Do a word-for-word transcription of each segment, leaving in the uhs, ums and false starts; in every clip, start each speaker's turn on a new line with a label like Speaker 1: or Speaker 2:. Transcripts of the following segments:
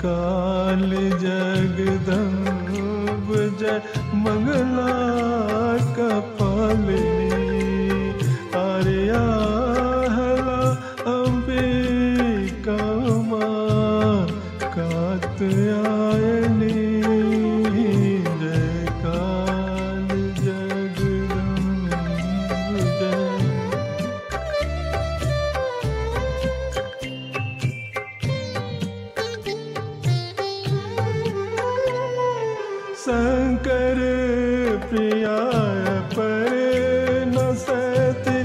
Speaker 1: काल जगदम्ब जय मंगला कपालिनी आर्या हला अंबिका मां कात्यायनी जय काल जगदम्ब जय। शंकर प्रियाय परे न सति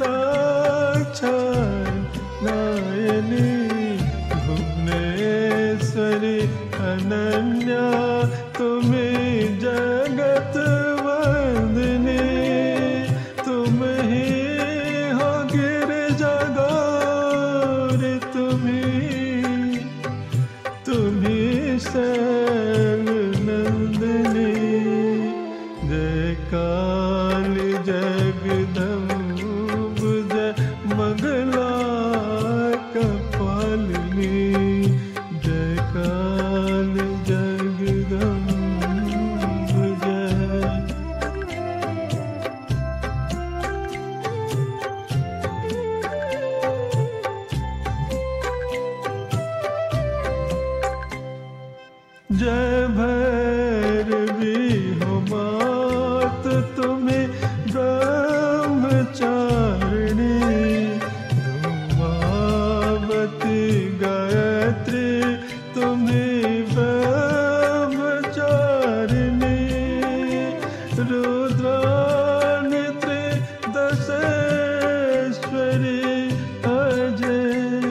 Speaker 1: दाक्षायणी भुवनेश्वरी अनन्या तुम्हें जगत वंदनी तुम ही हो गिरिजा गौरी तुम्हें तुम्हें शैल नंदिनी जय काल जगदम्ब जय मंगला कपालिनी जय काल जगदम्ब जय। जय भैरवी हो मात तुम्हें ब्रह्मचारिणी धूमावती गायत्री तुम्हें ब्रह्मचारिणी रुद्रानित्री दशेश्वरी अजय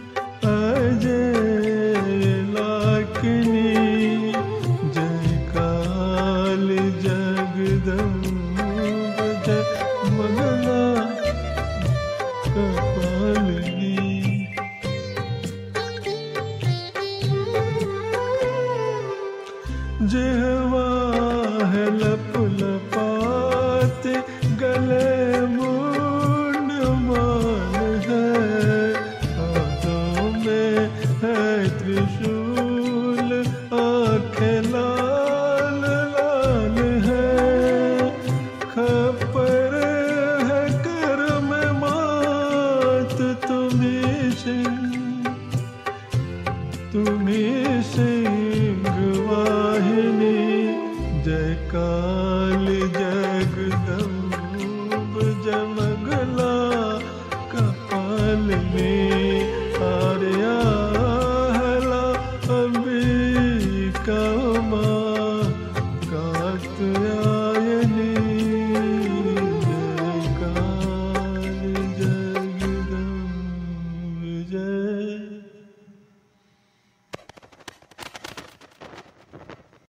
Speaker 1: अजय लाकिनी जय काल जगदम्ब जय मंगला कपालिनी। जिह्वा है लप लपाते गले मुंड माल है हाथों में है त्रिशूल आंखें लाल लाल है खपर है कर में मात तुम्हें सिंह तुम्हें सिंह वाहिनी जय काल जगदम्ब जय मंगला कपालिनी आर्या हला अंबिका